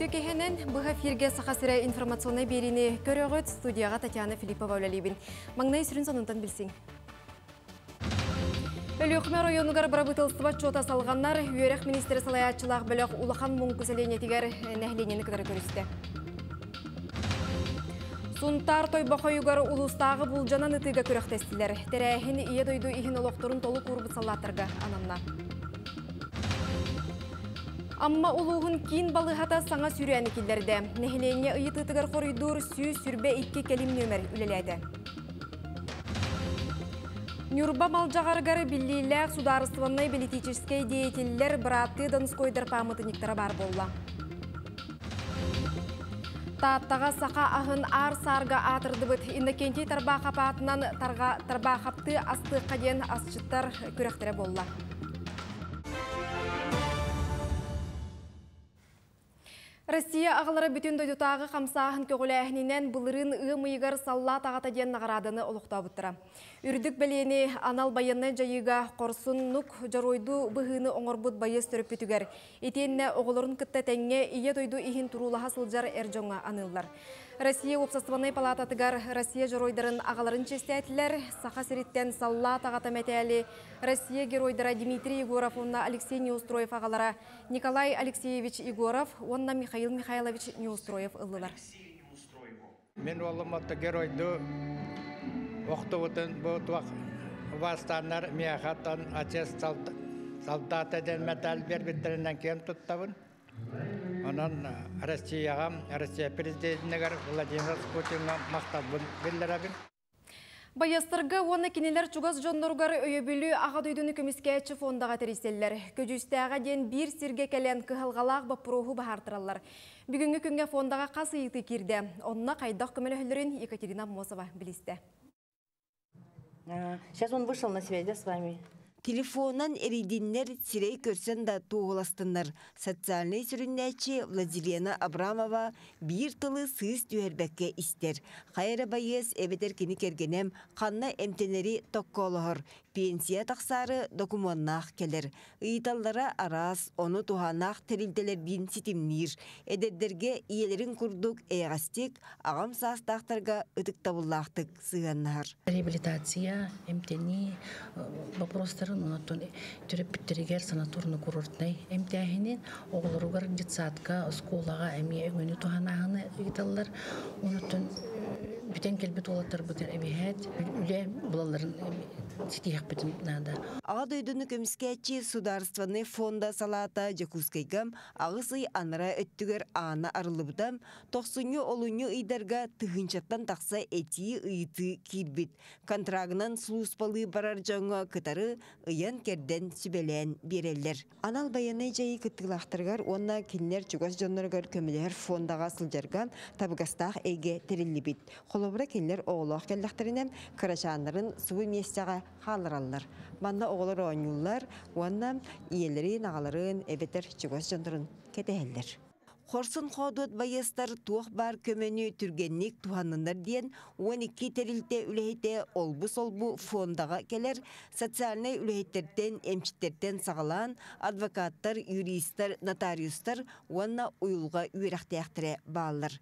Түркехенен бұға фирге сақасыра информационный беріне көріғыт студияға Татьяна Филиппова өлелейбін. Маңнай сүрін сонынтан білсің. Өліқме районығар барабытылсыва чота салғаннар, үйерек министері салаятчылақ бөліқ улахан мұң күселенетігер нәхленені кідар көрісті. Сунтар тойбақойығар улустағы бұлжанан үтіға көріқтестілер. Тәрәхін ие дойду ихін олықтырын толы құрбыт салаттырға анамна. Амма улуғын кейін балығата саңа сүрәні келдерді. Нәхілене ұйытытығыр қорыйдур сүрбе 2 келім нөмір үлеледі. Нюрба малжағарғары біллейләк сударыстываннай политическай деятелілер бұраты Донскойдар памытыниктара бар болла. Таттаға сақа ағын ар сарға атырды бұд. Индекенте тарбақапатынан тарбақапты асты қаден асчыттар көректері болла. Россия ағылары бүтін дойдутағы қамсағын көгіләхінен бұлырын ұйымыйғар салла тағата ден нағарадыны олықта бұттыра. Үрдік бәлені анал байыны жайыға қорсын нүк жаройду бұғыны оңырбұд байыз түріп бүтігер. Етенне оғылырын күтті тәңе ие дойду ихін тұрулаға сылжар әржоңа анылдар. Россия Опсастыванай палататыгар Россия жаройдарын ағаларын честәтілер, сақа сіріттен салла тағата мәтәлі Россия геройдара Дмитрий Егоров, онна Алексей Неустроев ағалара Николай Алексеевич Егоров, онна Михаил Михайлович Неустроев ылылар. Мен олыматты геройду оқты бұтын бұтуақ вастанар мияхаттан ачес солдатаден мәтәл бербіттерінен кем тұттабын. Онан Россия президентінігер Владимир Путинға мақтал білдірабын. Баястырғы оны кенелер чугас жондырғары өйебілі аға дүйдіні көміскәтші фондаға тәрестелілер. Көжістіға ден бір сірге кәлен кығылғалақ бапыруху бағартыралар. Бүгінгі күнге фондаға қасы еті керді. Онына қайдақ көмелі хүлірін Екатерина Мосова білісті. Сейчас он вышел на связь, да, с вами? Телефонан эридиннер сирей көрсен да туғыластынар. Социальный сүріннәчі Владилена Абрамова бір тылы сыз түйербәкке істер. Қайыры байыз әбетер кені кергенем қанна әмтенері тоққолығыр. Пенсия тақсары документнақ келер. Ыйталлара арас, оны туғанақ тәрілделер бін ситимнир. Әдердерге иелерін күрдік әйғастик, ағам састақтарға үтік табыллақтық сығаннар. Реабилитация, әмтені, вопростарын онаттон түріп біттерегер санаторны курортнай. Әмтәхінен оғылыруғар детсатқа, сколаға әме өңіні туғанағыны ыйталлар. Онаттон бүтен келбет олаттар бұтыр әбейхәт, үлі бұлаларын сетияқ бітім нада. Аға дойдыны көміскәтчі Сударстваны фонда салата жакускайгам ағысы аныра өттігер ана арылыбыдам, тоқсыны олыны ыйдарға тұхынчаттан тақса әтии ыйты кирбит. Контрагынан слуспалы барар жаңа кытары ыян керден сүбелен берелер. Анал баяны жайы кыттылақтырғар, онна келінер чугас жонларғар көмілер фондаға сылжарган табығастақ әйге терілі бит. Қолыбыра келінер оғылақ келдіқтерінен қарашанларын суы местяға қалыралар. Банда оғылар оңюлар, онна иелерін, ағаларын, әбетер чугас жонларын кетәлер. Хорсын қодуыт байыстар туақ бар көмені түргенник туғанындар дейін 12 терілте үлейте олбу-солбу фондаға келер, социальный үлейтерден, әмчіттерден сағалан, адвокаттар, юристар, нотариустар, онна ұйылға үйрақтаяқтыры бағалар.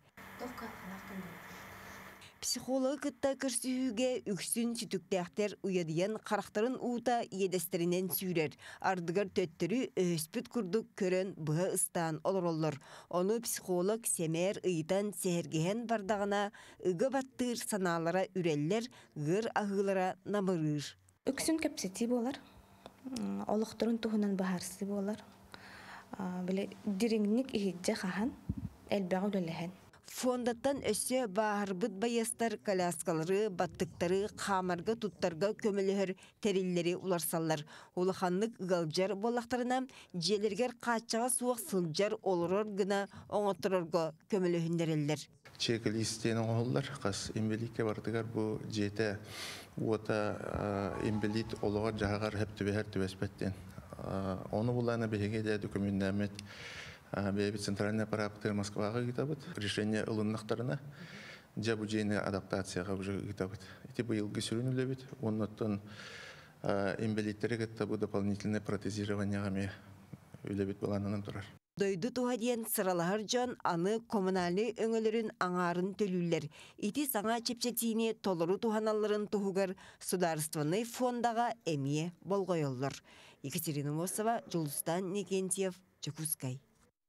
Психолог кытта көрсүйіге үксін сүтіктәқтер ұядыян қарақтарын ұута едестерінен сүйрер. Ардығар төттірі өспіт күрдік көрін бұға ұстан олар. Оны психолог семер ұйытан сәргеген бардағына ұғы баттыр саналара үреллер, ғыр ағылара намырыр. Үксін көпсеті болар, олықтырын тұғынан бағарсы болар. Диріңнік ихидже қахан, әлбәғі өлеләген. Фондаттан өсі бағарбыт байастар коляскалары, баттықтары, қамарға туттарға көмілігір тәрелері уларсалар. Улаханлық ғалбжар болақтарына желергер қатшаға суық сылжар олырыр гына оңаттырырға көмілігіндерелер. Чек-листенің олар қас ембеликке бардығар бұл жеті ота ембелит олығар жағағар әптібәр түбәспәттен. Оны бұланы бәйге де документамет Бәйбі центральный аппараты Москваға гитабыт. Решение ылыннақтарына жабуджейный адаптацияға гитабыт. Эти бұйылғы сүрін үлебет. Оннаттан эмбелиттері гітті бұл дополнительное протезированияға үлебет боланынан тұрар. Дойду туha диен сыралахар жон аны коммуналны өңөлөрүн аңарын төлүллер. Ити саңа чепчетини толору туханалларын туһугар Сударственный фондага эмие болгойоллор. Екатерина Мосова, Жулустан Никентьев, Чекускай.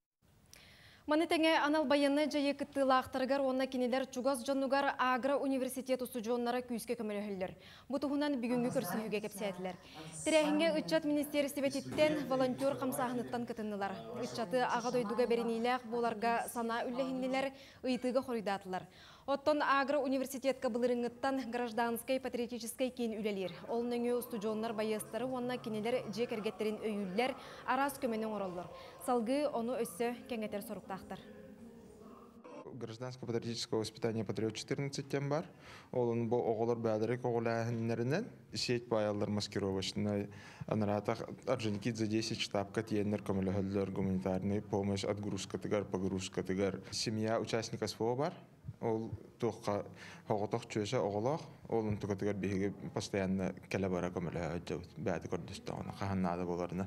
Манетеңе анал байыны жайы кыттылақтыргар онна кенелер Чугас Жонугар Агра университет усуджоннара күйіске көмөлөһөллөр. Бұтығынан бүгінгі көрсүйіге кепсәділер. Тірәхінге үтчат министерстивететтен волонтер қамсағыныттан кытыннылар. Үтчаты аға дойдуға беренейләқ боларға сана үлләхінлелер ыйтыға хоридатылар. Оттон Агра университетка былырыңыттан гражданской патриотической кен үлелер. Ол нөңі устуджоннар байыстары онна кенелер жек әргеттерін өйіллер арас көменің ораллар. Салгы оны өссі кәңетер соруқтақтар. Гражданское патриотическое воспитание «Патриот 14» тем бар. Он был оголор бәдірек оголайыннарынан сеть баялдар маскировочной. Анаратах Орджоникидзе 10 штабка тиеннер көміліхілдер гуманитарный помощь, отгрузка тыгар, погрузка тыгар. Семья участника СВО бар. Ол тоққа хоғытық чөші оғылақ. Олың тұқытығар бейге постоянно кәлі бара көмілі бәді көрдістіғаны қағаннады боларына.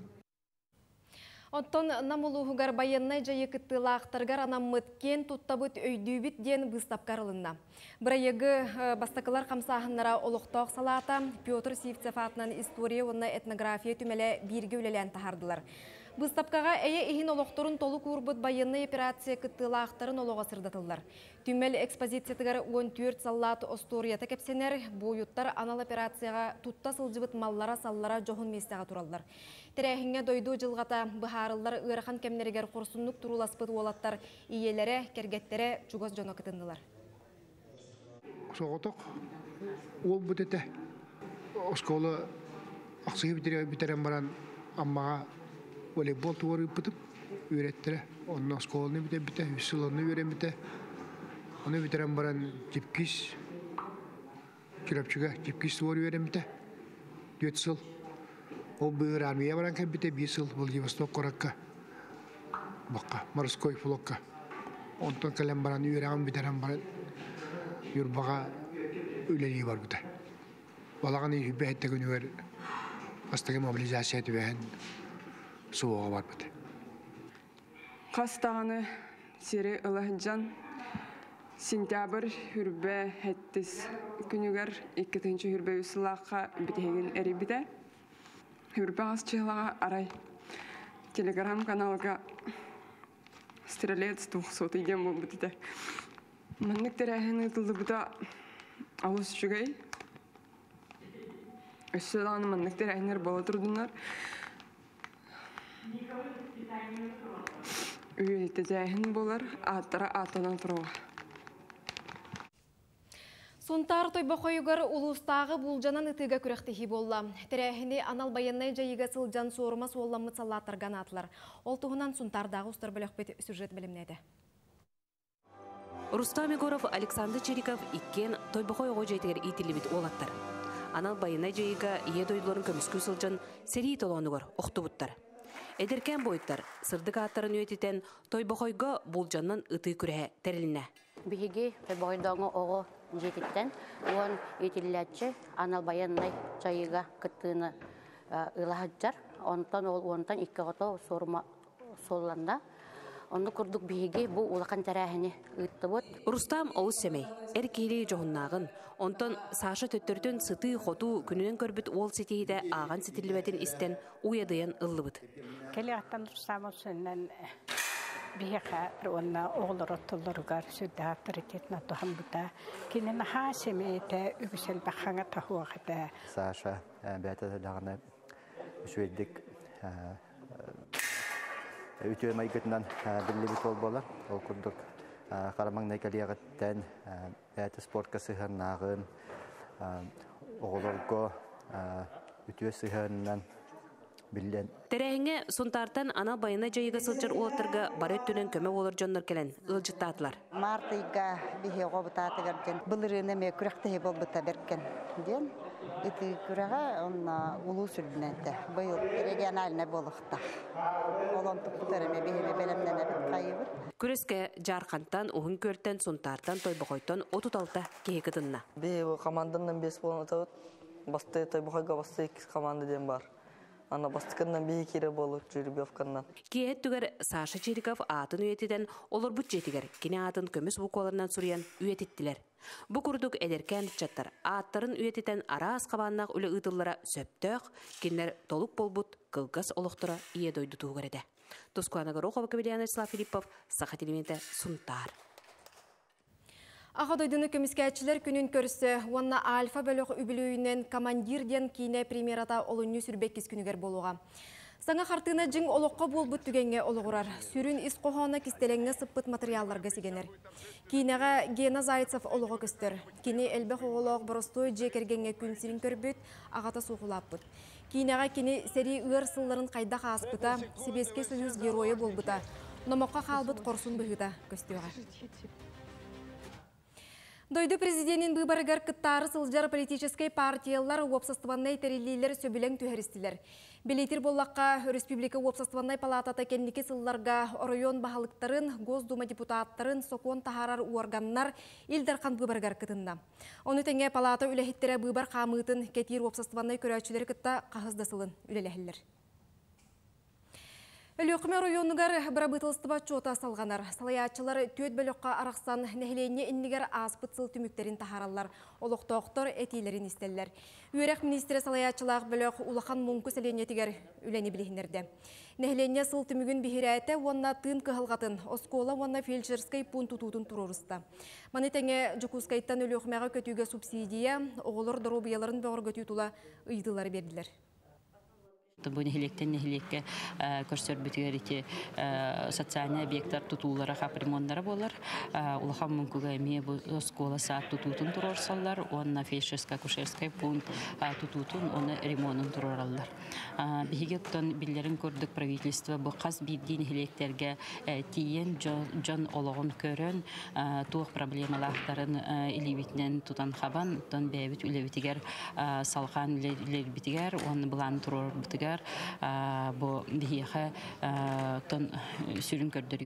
Оттон намулуғығар байыннай жайы кыттылақтыргар анаммыткен туттабыт өйдүйбіт ден бұстапқарылынна. Бірайығы бастақылар қамсағынлара олықтақ салата Петр Сивцев атынан история онна этнография түмелі бірге өлелен тахардылар. Бұстапқаға әйе ихин олықтырын толы көрбіт байынны операция кыттылақтырын олуға сырдатылар. Түмел экспозициятығар 14 саллаты осторията кепсенер, бойыттар анал операцияға тутта сылжыбыт маллара саллара жоғын местеға туралдар. Тірәхінге дойду жылғата бұхарылар ұйрақан кемнерігер құрсынлық туруласпыт олаттар иелері, кергеттері Чугас жоны кытындылар. Соғытық, ол бұтеті. Осколы ақсығы бітерен баран аммаға волейбол туары бұтып үйреттірі. Оның осколыны біте, үсіліні үйрен біте. Оны бітерен баран жіпкіз, жүрапчыға жіпкіз туары үйрен біте. 4 сыл. Ол бұғыр армия баран кән біте 5 сыл. Владивосток қораққа, баққа, морской флотқа. Онтон кәлем баран үйрен бітерен баран юрбаға үлелі бар бұта. Балаған үй бәйттегі өнігер астығы мобилизация түбәген суыға бар бұта. Қастағаны сері ұлағынжан сентябр хүрбә әттіс күнігер 2-ші хүрбә үсілаққа бітеген әрі біті. Хүрбә асчылаға арай телеграм каналға стрелец тұқсоты ген бұл бітті. Маннык тәрәхін ұтылды бұта алыс жүгей. Өссілағаны маннык тәрәхінер бала тұрдыңар. Үйетті тәрәхін болар, аттара аттанан тұруға. Сонтар тойбақойығыр ұлыстағы бұлжанан ұтыға күріқтіхи болла. Тәрәхіне анал байыннай жайыға сылжан сорымас олламы саллаттырған атылар. Ол тұғынан сонтардағы ұстар біліқпет сюжет білімнеді. Рустам Егоров, Александр Чериков иккен тойбақой ғойжайтығыр итілі біт олаттар. Анал байынай жайыға ие дойдыларын көміскүй сылжан сәрі толанығыр оқты бұттар. Эдеркен бойыттар, сырдық аттарын өйтетен тойбақойға бұлжаннан ұты күрі тәріліне. Биһиги тойбақойдаңы оғы жететтен, оған етілләтші анал байынай жайыға күттіні ұлағаджар. Онтан икке ғото сорыма солланда. Онды күрдік биһиги бұл улақан тәрәхіне ұйтты бұд. Рустам оғыз сәмей, әркейлі жоғыннағын, онтан Саша төттірдің сыты қоту күнінен көрбіт ол сетейді аған сетілібетін істен уядыян ұлы бұд. Келі аттан Рустам осыннан биһиға онна оғылыр оттылырғар сүрді авторитетна тұхын бұта. Кенен ха сәмейті үгісел бақаңа тахуағыда. Саша бәті дағына үшвелдік Үтөй майгытынан білібіт ол болар. Ол күрдік қарамаңнай кәлияғыттен әті спортқа сығырнағын, оғылырғы үтөй сығырынан білден. Тәрәхіңе сонтартан ана байына жайыға сылчар олаттырға бар өттінен көмі олар жонлар келен ұлжыттатылар. Мартыйға бейе ғобытатығыр ден бұлырыны ме күріқтігі бол бұта беркен ден. Үті күріға онна ұлу сүрдінәді. Бұл региональны болуқта. Олон тұқтырыме бейеме бәлемден әбіт қайыбыр. Күреске жарқантан, ұғын көрттен, сонтартан, тойбақойттан, отуталта кейі кытынна. Бейе команданның 5 болын отауыт. Басты тойбақойға басты 2 команда ден бар. Ана бастыкынан бии кире болуп жеребьевканнан. Киет түгер Саша Чириков атын үйетиден олар бұт жетігер кене атын көміс бұқоларынан сүриян үйетиттілер. Бұ күрдік әдеркен чаттар аттарын үйетитен ара асқабаннақ үлі ұтыллара сөптөк, кенлер толық болбут кылгас олықтыра ие дойды туғыреді. Тускуана Горохова, Кабелияна Филиппов, Саха-телевизия Сунтар. Ағадойдыны көміскәтшілер күнін көрісі, онна альфа бөліқ үбілуінен командирден кейіне премьерата олыны сүрбек кескінігер болуға. Саңа қартына жың олыққа бол бұт түгенге олығырар. Сүрін іс қоғаны кестелеңі сыппыт материалларға сегенер. Кейінеға Гена Зайцев олығы көстер. Кені әлбі қоғылық бұрыстой жекергенге күн сирін көрбіт, ағата суғылап бұт. Кейінеға кені сәрі ұғыр сылларын қайда қаспыта, Себеске Союз геройы бол бұта. Номаққа қалбыт қорсын бұғыда көстеуға. Дойды президентин выборыгар кыттары сылжар политической партиялар обществонной терилилер сөбілен түхәрістілер. Белейтір боллаққа Республика обществонной палатата кенники сылларға район бағалықтарын, Госдума депутаттарын, сокон тахарар органнар илдарқан выборыгар кытында. Оны тәңе палата үләхеттері выбор қамытын кетир обществонной көрәтшілер кытта қағыздасылын үлеләхілер. Өліқме районығар бірабытылыстыба чота салғанар. Салаятчылар төт бөліққа арақсан нәхілене иннігер аспыт сыл түміктерін тахаралар. Олықтоқтор әтейлерін істелер. Үйерек министері салаятчылақ бөліқ улақан мұңқы сәленетігер үләне білігінерді. Нәхілене сыл түмігін бігірәті онна тын кығылғатын, оскола онна фельдшерскай пун тұтудың тұрырысты. Маны тәңе Жукускайттан өліқмеға көтуге субсидия, оғылыр дұру бұяларын бөғір көту тұла ұйдылары берділер. Бұл нехилектен нехилекке көрсөр бүтігеріте социальный объекттар тұтулары қапримондары болар. Улахан мүмкігі әме бұл скола саат тұтутын тұрорсалар, онна фельдшерская, кушерская пункт тұтутын, оны ремонын тұроралар. Бігелттен білдерін көрдік правительство бұл қаз бейді нехилектерге тиен жон олығын көрін, туық проблемалақтарын илебетінен тұтан қабан, тон бәйбіт үлебетігер салған үлебетігер, оны бұланы тұрор бұтығар, bu bihiye ton sürün kördürü.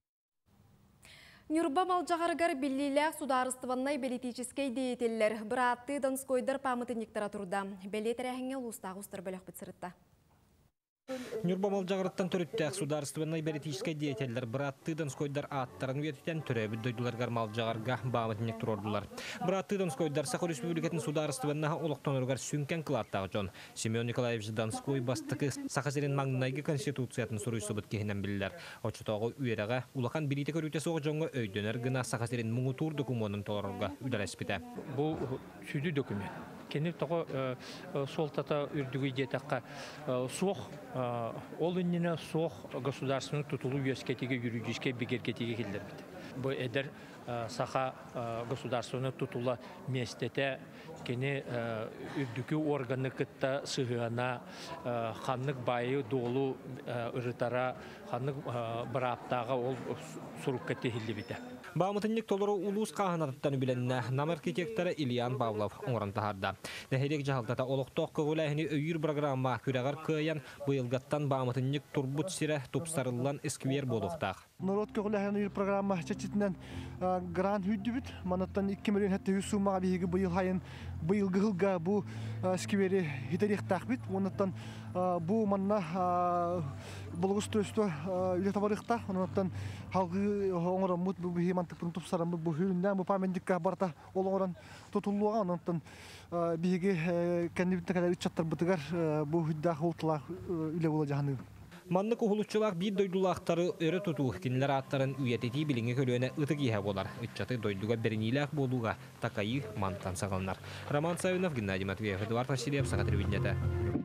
Нюрба малжағарғар білілік сударыстываннай белетическей деятелер. Бұратты Донскойдар памытынниктара тұрда. Белетер әхіңе ұлыстағы ұстар бөлік бітсірітті. Нюрба малжағырыттан түріттәк сударыстываннай белетическей деятелер. Бұратты Донскойдар аттарын өтітен түрәбі дойдыларғар малжағарға памытынник тұрордылар. Бұратты Донскойдар Сақы Республикатын сударыстываннаға олықтан ұрғар сүнкен қылаттағы жон. Семен Николаевич Донской бастықы Сақасерен маңнайғы конституциятын сұрыйсы бұт кейінен білілер. Очытағы үйераға улақан билеті көріте соғы жоңға өйденер гына Сақасерен мұңытур документын толырға үдәләспіті. Бұл сүді документ. Кенеп тоғы солтата үрдігі детаққа соқ, ол үннені соқ государственный тұтылу өскетеге юридическе бігергетеге келдер біді. Бұл әдір саха государственный тұтылы местете кені үрдігі органы кітті сығығана қанық байы долу ұрытара қанық бір аптаға ол сұрып кәтті хелді біді. Баамытынник толыру улус қағынаттан біленіне нам архитекторы Ильян Павлов оңыран тахарда. Нәхерек жағылдата олықтоқ қығылайыны өйір программа күрәғар көйен бұйылғаттан баамытынник турбут сирі тупсарылан эсквер болуқтақ. Народ көғылайыны өйір программа чачетінен грант хүдді бүт. Манаттан 2 миллион әтті үз сумаға бейгі бұйылғы ғылға бұл эсквері хитеректақ бүт. Онаттан бұл манна бұлғыз төсті үлі табарықта. Онаттан халғы оңыран мұт бұл мантықпын тұпсарам бұл хүрінден бұл памендікке барта ол оңыран тұтылуға. Онаттан бейгі кәндебітті кәдер үтчаттар бұтығар бұл хүдді ұлтылақ үлі бола жағаны. Манны кухулуччулак бир дойдулактары өрө тутуу кинилер аттарын үйетети билиңе көлөөнө ытык иһэ болар. Ытчаты дойдуга беренилак болууга такайы мантан сагалнар. Роман Савинов, Геннадий Матвеев, Эдуард Васильев, Сахатырвиннета.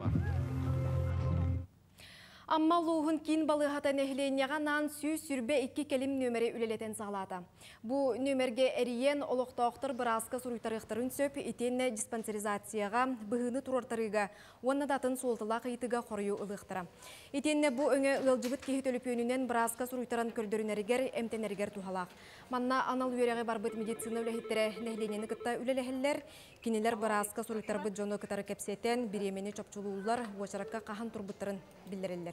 Амма луғын кин балығата нәхленеға нан сүй сүрбе 2 келім нөмірі үлелетен сағалады. Бұ нөмерге әриен олықтауқтыр біразға сұруйтарықтарын сөп етенне диспансеризацияға бұғыны тұрортарыға, онна датын солтылақ етіға қорыю ұлықтыра. Етенне бұ өңі ұлжыбыт кейт өліп өнінен біразға сұруйтаран көрдірінәрігер, әмтенәрігер тухалақ. Манна анал үйерегі барбыт медицина үләхеттері нәхленені кітта үлеләхілер, кинелер біразға сұруйтарбыт жоны кітары кәпсетен, біремені чопчулулар, очараққа қахан тұрбыттырын білдірелер.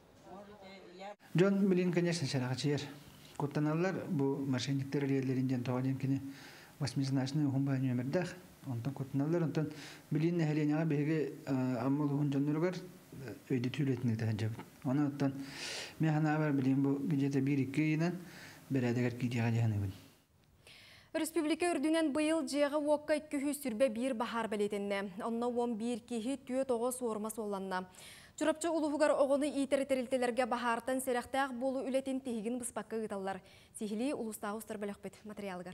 John Milin, конечно, шарағачер. Көттаналар бұл мошенниктер елдерінден тоғаден кені 8-значный ұғымба нөмірдәқ. Онтан көттаналар, онтан Milin нәхеленеға бәйге аммал ұғын жонларығар öyle tüyletini de hacabı. Ona otan mehana var bileyim bu gecede bir iki yinen beraber gidiyor yani. Республика үрдүнен быйыл жеғы уокка 200 сүрбе bir bahar белетенне. Онна 11 кихи түйе тоғыз ормас оланна. Чурапчы улуғығар оғыны итереттерілтелерге бахартан серақтақ болу үлетін тегін бұспаққа ғыталар. Сихили улыстағы ұстар бөліқпет материалығар.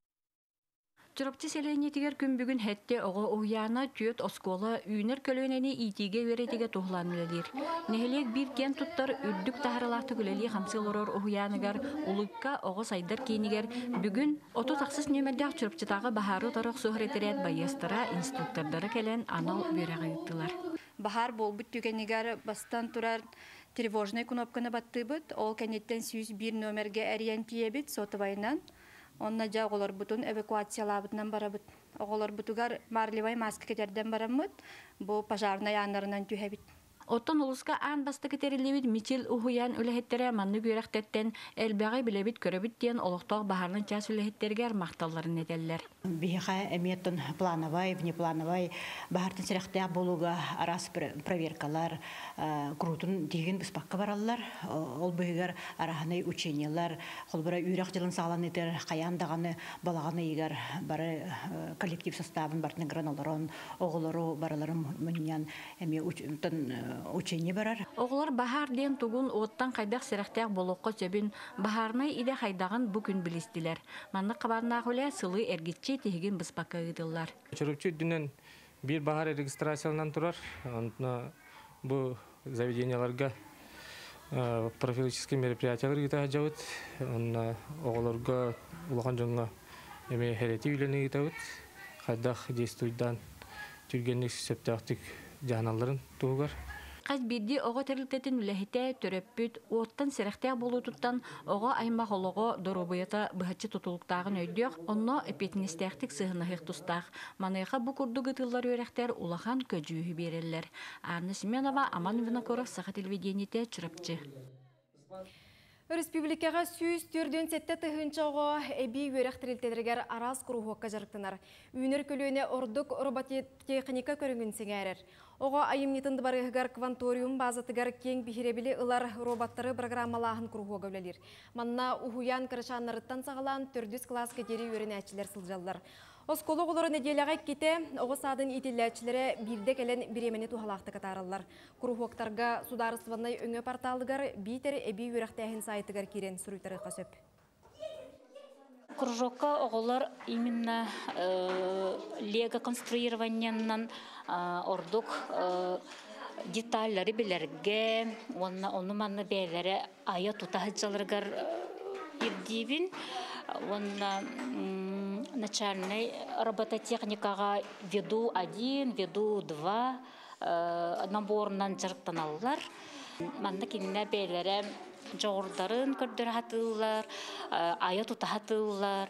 Чурапчы селенетігер күн бүгін хәтте оғы ұяна түйет оскола үйнер көлөнені итиге веретіге тұғыланылыр. Нехелек бір кен тұттар үрдік тағыралақты күлелі қамсылырыр ұяныгар улыққа оғы сайдар кейінігер бүгін оту тақсыз нөмердәқ чурапчытағы бахары тарық сұғыретерет байыстыра инструктордары кәлен анал бөрәғі үттілар. Бахар болбут түгенигер бастан турар тревожный кнопканы баттыбыт, ол кенеттен 101 номерге әриен тиебит сотыбайынан. Онна жа оголор бутун эвакуациялабытынан барабыт. Оголор бутугар марлевай маска кетерден барамыт, бу пожарный яндарынан түһебит. Оттон улуска аан басты кетерилебит мичил ухуян үлэхеттере манны бүйрәхтеттен элбәгай билебит көрөбүт диен олохтоох бахарнын час үлэхеттерге макталларын этеллер. Биха эмиеттен плановай, внеплановай бахартын серехтеак болуга арас проверкалар, крутун деген быспакка бараллар. Ол быгар араханы учениялар, холбара үйрәк жылын сагалан этер, каяндаганы балаганы егер бары коллектив составын бартын граналарын, оголору бараларын мөньян эми учение барар. Оғылар бахар ден тугун оттан қайдақ серақтақ болуққа сөбін бахарнай иде қайдағын бүкін білістілер. Манны қабарнақ өлі сылы әргетче тегін бұспаққа ғыдылар. Чұрыпчы дүнен бір бахар регистрациялынан тұрар. Бұл заведенияларға профилактический мероприятиялар ғыта жауыт. Оғыларға ұлақан жоңға әме хәреті үйлені ғытауыт. Қайдақ действуйдан түргенлік сөптақтық жағаналарын туғығар. Қаз бірді оға тәрілтетін үләхеті төрөппүт, оттан серақтақ болу тұттан оға аймақ олығы дұрубыйыта бұхатчы тұтылықтағын өйдіғ, онно эпетіністәқтік сығынағық тұстақ. Манайға бұ күрді ғытылар өрәқтер улахан көжүйі берелер. Арны Семенова, Аман Винокоров, Саха телевидениеті Чурапчы. Республикаға сүйіз түрден сетті тұхынчауға әбей өрәқтірілтедергер арас құруғыққа жарықтынар. Үйнер көліне ордық роботехника көріңін сеңәрір. Оға айымнетінді барығығар кванториум базатығар кең бихеребілі ұлар роботтары программалағын құруғыға өлелер. Манна ұхуян кірішанларыттан сағалан 400 класс кәдері өрін әчілер сылжалар. Осколы олары неделяға кете, оғы садын итілләчілері бірде кәлен біремені тухалақты қатарылар. Құруғықтарға сударысыванай өңі порталығар бейтер әбей өріқтәхін сайтығар керен сұруйтары қасөп. Кружокка оголор именно лего конструированиянан ордук детальлары билерге, оны манны бәйләре ая тутахыджаларгар ирдибин, онна начальный робототехникага веду 1, веду 2 наборынан жарықтаналар. Манны кинне бәйләре жоғырдарын көрдір хатылар, ая тута хатылар.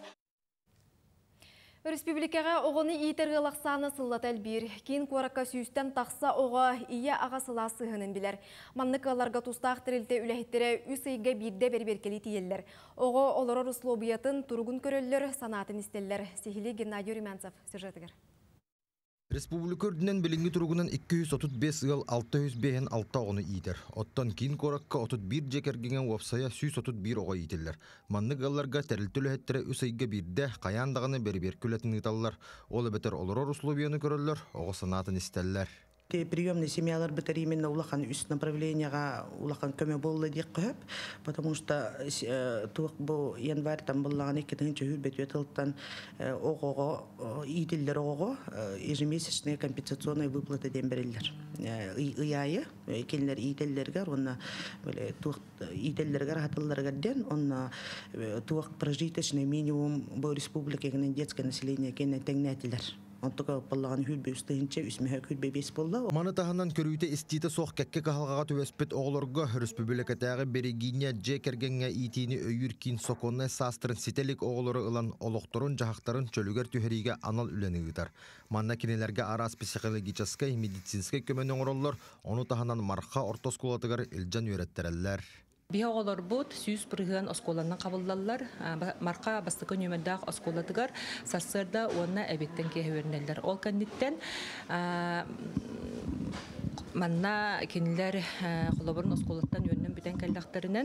Республикаға оғыны иетергілақсаны сыллатал бір. Кейін қуараққа сүйістен тақса оға ия аға сыла сығынын білер. Маннықаларға тұстақ тірілті үләхеттері үс үйге бірде берберкелі тиелер. Оға оларыр ұслобиятын тұрғын көрелер, санатын істелер. Сихили Геннадий Румянцев сюжетігер. Республика үрдінен білінгі тұрғынан 235 ыл 605-6 оғыны иетер. Оттан кейін қораққа 31 жекергенген уапсая 131 оға иетелер. Манны ғалларға тәрілтілі әттірі үс айға бірді қаяндағыны бәрбер күлетін ғыталылар. Олы бәтер оларор условияны көрілер, оға санатын істелер. Приемные семьялар бітер именно улахан үст направлениеға улахан көме болы дейк қөп, потому что туық бұл январь там боллағаны кетігін чөйір бәтуе тылттан оғығы, иділдер оғы ежемесячные компенсационные выплаты ден берілдер. Үйайы, келінер иділдергер, онна иділдергер хатылларғар ден, онна туық прожиточный минимум бұл республиканың детское население кенен тәңнәтілер. Онтуға боллаған хүлбе үстігінші үсмеге хүлбе бес болды. Маны тағынан көрүйті істейті соқ кәкке қағалғаға төвеспет оғылырға республикатағы Берегиния жекергенге итini өйір кейін соқонны састырын сетелік оғылыры ұлан олықтырын жағақтарын чөлігер түйеріге анал үлені ғытар. Манна кенелерге арас психологическай, медицинскай көмен оңыролар, оны тағынан марқа ортоскулатығар илжан үйреттерелер. Биһа оголор бут сүйүс бырыгын осколаннан кабылдаллар. Марка бастыкы нөмөддак осколадыгар сассырда онна эбеттен кеһвернеллер. Ол кандиттен Манна кинилер холоборун осколаттан йөннен бүтән кәлдәхтәреннән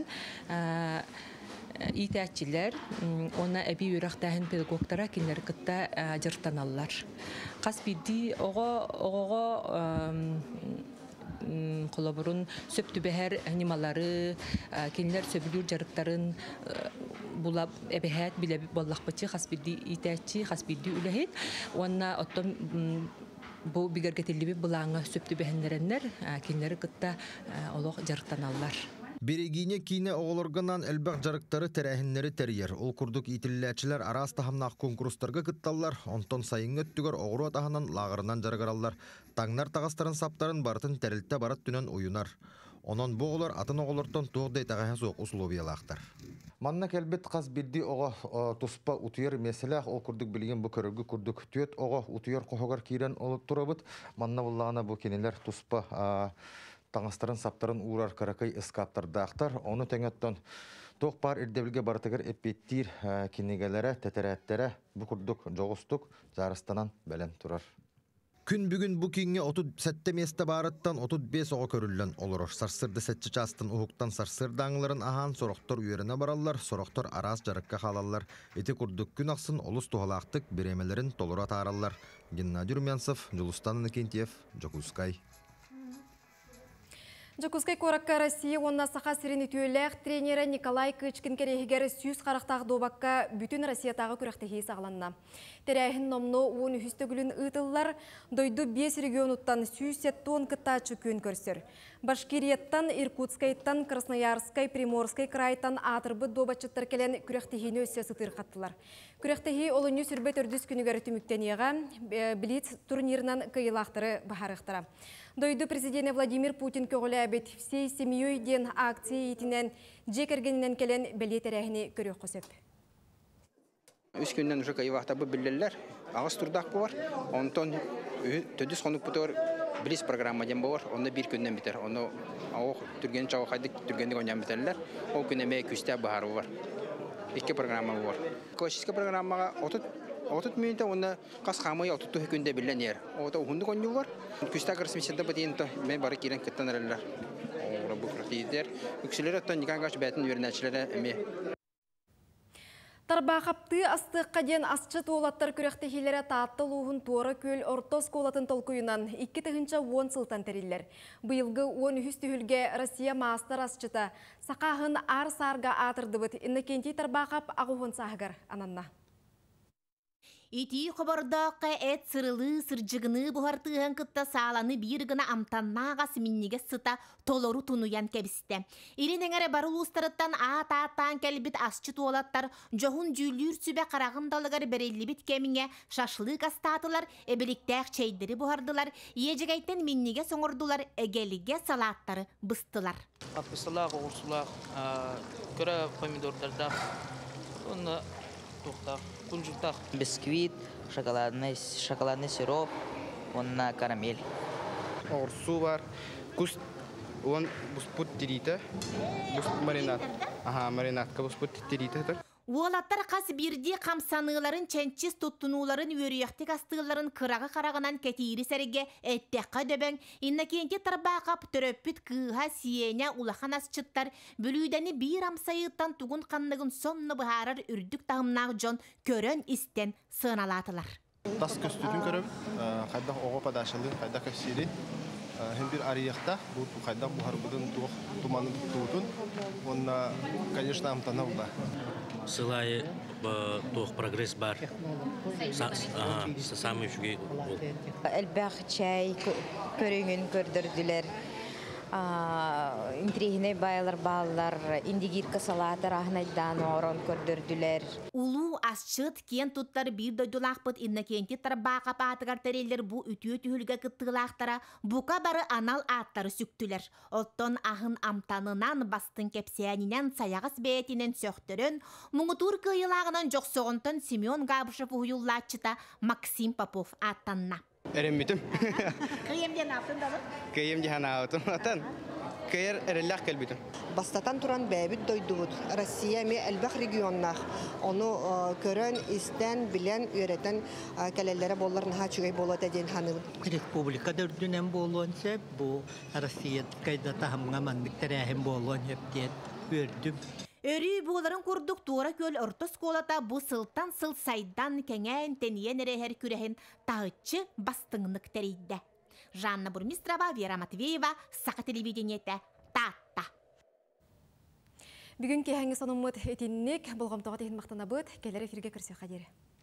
итәчиләр, она әби үрәхтәһен педагогтара кинилер кытта җыртаналлар. Кас бидди ого холоборун сөптүбәһәр анималары, кинилер сөбүлүр жарыктарын булап эбәһәт билеп боллакпычы кас бидди итәчи, кас бидди үләһит. Онна оттон бу бигергетилиби булаңа сөптү бәһеннәреннәр кинләре кытта олог жарыктаналлар. Берегине кине оғылырғынан әлбәқ жарықтары тәрәхіннері тәрьер. Ол күрдік итілләчілер арас тахамнақ конкурстарға кытталлар, онтон сайын өттігір оғыру атағынан лағырынан жарғаралар. Таңнар тағастарын саптарын барытын тәрілтті барат түнен ойынар. Онон бұғылар атын оғылыртын туғдай тағайын соқ ұсылубиялақтар. Манна кәлбет қаз білді оға тұспа ұтыер меселәқ ол күрдік білген бұл көрігі күрдік түйет оға ұтыер қоғығар кейрен олып тұрабыд. Манна бұллағына бұл кенелер тұспа таңастарын саптарын урар каракай эскаптардақтар. Оны тәңеттен тоқ бар ирдебілге баратығыр эппеттир кенегелері, тәтәрәттері бұл күрдік жоғыстық жарыстанан бәлен тұрар. Күн бүгін бұл кейінге 37 месті барыттан 35 оға көрілген олыр. Сарсырды сәтчі частын ұхықтан сарсырды аңыларын ахан сорақтор үйеріне баралар, сорақтор арас жарыққа қалалар. Еті күрдік күн ақсын олыс туғалақтық беремелерін толыра тааралар. Геннадий Румянцев, Жылустан Иннокентьев, Жокускай. Жокускай коракка Россия онна саха сирени түйелек тренері Николай Кычкин керегер сүйіз қарақтағы добакка бүтін Россиятағы күректегі сағыланна. Терәйхін номны 13 күлін ұтылылар, дойду 5 регионуттан сүйсет тон кыттачы күн көрсір. Башкирияттан, Иркутскайттан, Красноярскай, Приморскай крайтан атырбы добачыттар келен күректегені өссе сытыр қаттылар. Күректегі олыны сүрбет өрдіс күнігер түміктенеға Блиц турнирынан кыйлақтыры бағарықтыра. Дойду президенті Владимир Путин көгілі әбет всей семьей ден акция етінен жекергенінен келен бәлет әрәхіне көрек қосып. Үш күннен уже кайвақта бұл білділер, ағыз тұрдақ бұлар, онтон төдіс қонық бұтыр біліс программа ден бұлар, оны бір күннен бітер. Оны ауық түргені чауы қайдық түргенді қонжан бітерлер, ол күнеме күсте бағары бұлар. Екі программа бұлар. Классический программаға 30 минута оны қас қамай 30 күнде білен ер. Ота ұғынды қонжу бар. Күсте қырсымеседі бұдейінті мен бары керен күттен әрелер. Оғыра бұқырақтейдер. Үксілер өттен никан қаш бәтін өрінәтшілері әме. Тарбақапты астыққа ден асчы туолаттар күректехилері тааттыл уғын туары көл ортос колатын толкуынан 2-10 сылтан тәрелер. Бұйылғы 13 түхілге Россия мастер асчыта сақағын ар-сарға атырдыбыт Иннокентий Тарбақап ағуғын сағығар ананна. Ити қобырдаққа әт сырылы сыржығыны бұғартығын күтті сағаланы бір ғына амтаннаға сіміннеге сыта толору тұнуян кәбісті. Ирен әңірі барыл ұстарыттан ат-аттан кәлбіт асчы туолаттар жоғын жүйлір сүбе қарағындалығар бәрелі бит кәміңе шашлық астатылар, әбіліктәқ чәйдері бұғардылар, ежігайттен миннеге соңырдылар, әгеліге салаттары бұстылар. Апысылақ, оғырсылақ, көрі помидордардақ, оны кунжутах. Бисквит, шоколадный сироп, онна карамель. Орсу бар, куст, он буспут тирита, буспут маринад. Ага, маринадка буспут тирита. Уолаттар қас бірде қамсаныларын чәнчіз тұттынуларын өріяқтек астығыларын қырағы қарағынан кәтейірі сәріге әттәққа дөбәң, Иннокентий Тарбақап түрөппіт кыға сиене улахан асчыттар, бүлүйдәні бір амсайыттан туғын қаннығын сонны бұхарар үрдік тағымнағы жон көрін істен сыналатылар. Тас көстүтін көріп, қайдақ оғы падашылы, қайдақ көсері, hem bir arayakta bu kaydak bu harbiden tumanın tutun ona конечно amtana var. Сылай тох прогресс бар. Самый шугей. Әлбәқ чай көріңін көрдірділер. Интригіне байлар балалар, индигирка салатар ахнайдан орон көрдірділер. Улу асчыт кен туттар bir дойдулақпыт Иннокентий Тарбақап атығар тәрелер бұ үтіе-түхілге кыттығылақтара бұқа бары анал аттары сүктілер. Оттон ахын амтанынан бастын кепсиянинен саяғыз бәйтінен сөқтірін, мұңытур күйылағынан жоқсоғынтын Семен Габышев ұйыллатчыта Максим Попов аттанна. Erimmitim. Kıyım diye ne yaptın da? Kıyım diye ne yaptın? кайер эреллах келбитин. Бастатан туран бәбит дойдубут. Россия ме элбах регионнах. Оны көрөн истен билен үйрәтен кәләләре болларын хачыгай болот ден ханыл. Республика дөрдүнен болонса бу Россия кайда тахамга мандык тәрәһем болон хептет үрдүм. Өрі боларын күрдік туора көл ортос колата бұ сылтан сыл сайдан кәңән тәниен әрәхер күрәхін тағытчы бастыңынық тәрейді. Жанна Бурмистрова, Вера Матвеева, Сақа телевидениеті, Татта. Бүгін кәңі сонымыд етіннік, болғамтаға тегін мақтана бұд, кәлер эфирге кірсе қадері.